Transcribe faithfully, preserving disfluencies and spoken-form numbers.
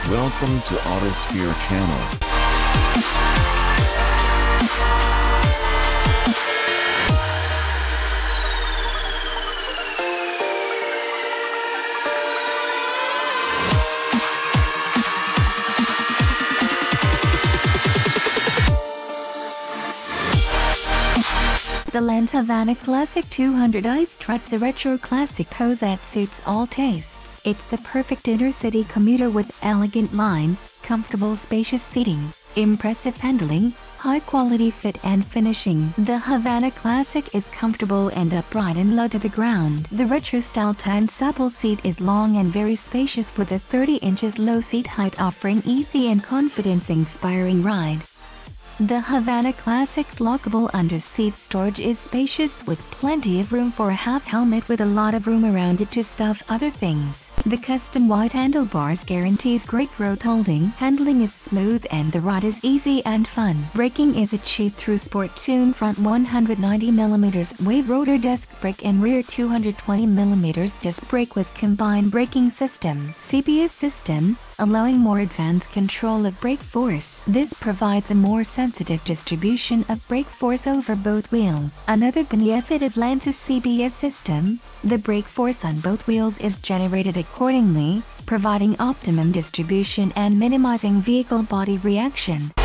Welcome to Autosphere channel. The Lance Havana Classic two hundred i struts a retro classic pose that suits all tastes. It's the perfect inner-city commuter with elegant line, comfortable spacious seating, impressive handling, high-quality fit and finishing. The Havana Classic is comfortable and upright and low to the ground. The retro-style tan supple seat is long and very spacious with a thirty inches low seat height offering easy and confidence-inspiring ride. The Havana Classic's lockable under-seat storage is spacious with plenty of room for a half helmet with a lot of room around it to stuff other things. The custom wide handlebars guarantees great road holding. Handling is smooth and the ride is easy and fun. Braking is achieved through Sport Tune front one hundred ninety millimeter wave rotor disc brake and rear two hundred twenty millimeter disc brake with combined braking system. C B S System, allowing more advanced control of brake force. This provides a more sensitive distribution of brake force over both wheels. Another beniefit of Lance's C B S System, the brake force on both wheels is generated accordingly, providing optimum distribution and minimizing vehicle body reaction.